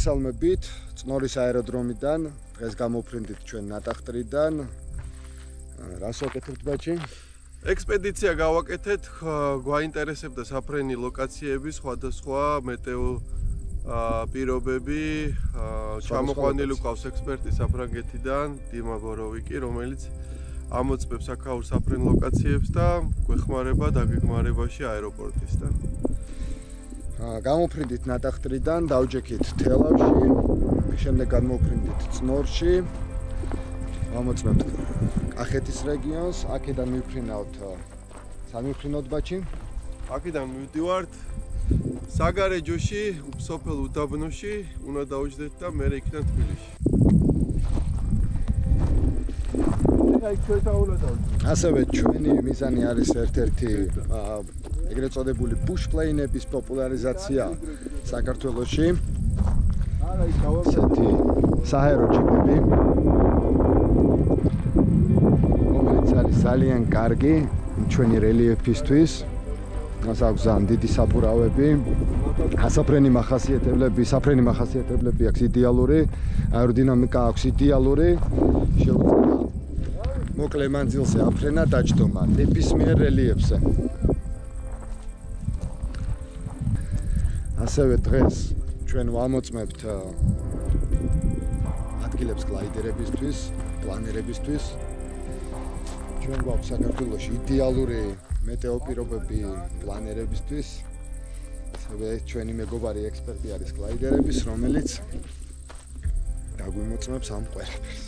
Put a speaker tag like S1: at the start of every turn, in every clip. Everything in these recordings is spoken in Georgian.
S1: მოგესალმებით წნორის აეროდრომიდან, დღეს გამოფრინდით ჩვენ ნატახტრიდან. რას ვაკეთებთ ბაჭი?
S2: ექსპედიცია გავაკეთეთ, გვაინტერესებდა საფრენი ლოკაციები, სხვადასხვა მეტეო პირობები, ჩამოყვანილი გვყავს ექსპერტი საფრანგეთიდან, დიმა ბოროვიკი, რომელიც ამოწმებს აქაურ საფრენ ლოკაციებს და გვეხმარება დაგეგმარებაში აეროპორტისთან.
S1: გამოფრინდით ნატახტრიდან, დავჯექით თელავში, შემდეგ გამოფრინდით წნორში, ამოწმებთ კახეთის რეგიონს, აქედან მივფრინავთ სამივფრინოთ ბაჭი.
S2: აქედან მივდივართ საგარეჯოში, სოფელ უდაბნოში, უნდა დავუჯდეთ და მე იქიდან თბილისში.
S1: ასევე ჩვენი მიზანი არის ერთ-ერთი ეგრეთ წოდებული bush plane-ების პოპულარიზაცია საქართველოში. ესეთი საჰაერო ჯიპები, რომელიც არის ძალიან კარგი ჩვენი რელიეფისთვის. მას აქვს ძალიან დიდი საფურავები, საფრენი მახასიათებლები აქვს იდეალური, აეროდინამიკა აქვს იდეალური, შეუძლია მოკლე მანძილზე აფრენა დაჯდომა ნებისმიერ რელიეფზე. ასევე დღეს ჩვენ ვამოწმებთ ადგილებს გლაიდერებისთვის, პლანრებისთვის. ჩვენ გვაქვს საქართველოში იდეალური მეტეო პირობები პლანრებისთვის. ასევე ჩვენი მეგობარი ექსპერტი არის გლაიდერების, რომელიც დაგვიმოწმებს ამ ყველაფერს.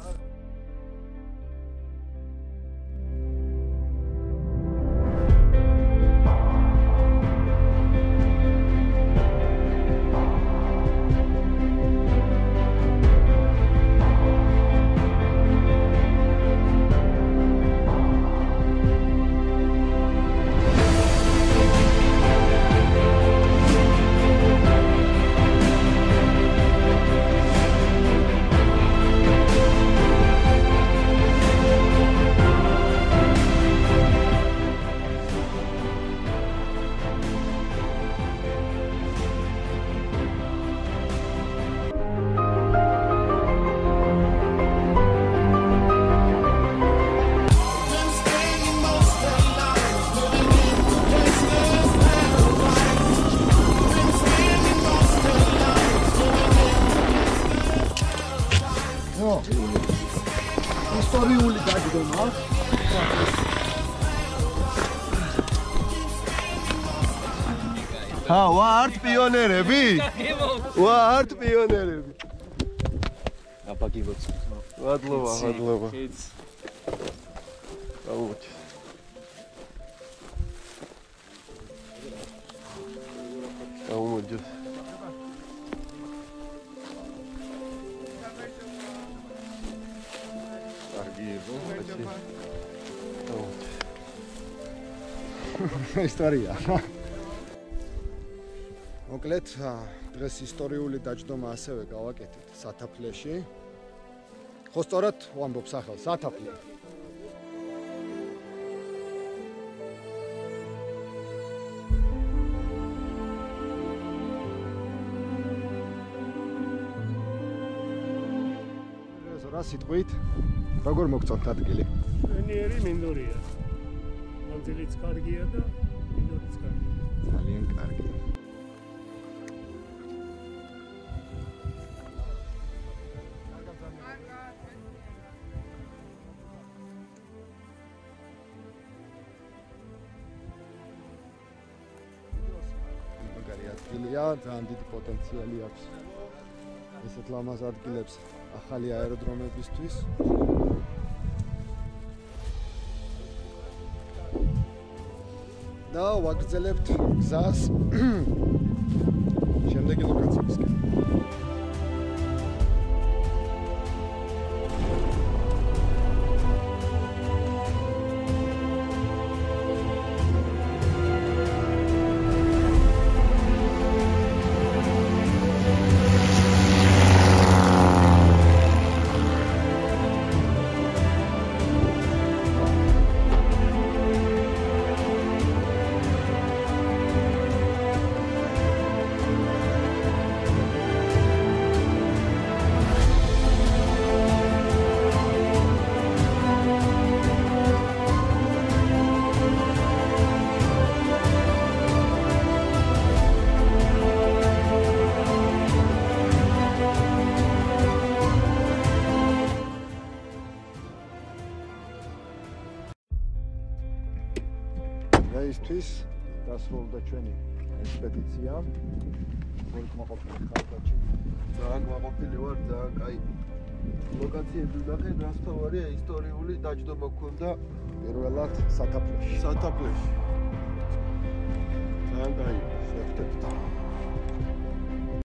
S1: ისტორიული დაჯდომა. ვართ პიონერები? ვართ პიონერები.
S3: აპაგიბოც.
S2: მადლობა. აუჩ. აუმოჯოს.
S1: ისტორია. მოკლედ, დღეს ისტორიული დაჯდომა ასევე გავაკეთეთ სათაფლეში. ხო სწორად ვამბობ სახელს, სათაფლე. რა სიტყვით? როგორ მოგწონთ ადგილი?
S4: ნიერი მინდორია. ადგილიც კარგია და მინდორიც კარგია.
S1: ძალიან კარგი. მაგარი ადგილია, ძალიან დიდი პოტენციალი აქვს ესეთ ლამაზ ადგილებს ახალი აეროდრომებისთვის. და ვაგრძელებთ გზას შემდეგი ლოკაციებისკენ. დღეისთვის დასრულდა ჩვენი ექსპედიცია. როგორ მოყოფილი ხალხი?
S2: ძალიან მოყოფილი ვარ, ძალიან კაი. ლოკაციები ვინახეთ, რაც თავარია ისტორიული დაჯდომა გქონდა
S1: პირველად სათაფლეში.
S2: სათაფლეში. ძალიან კაი.
S1: შევხვდებით.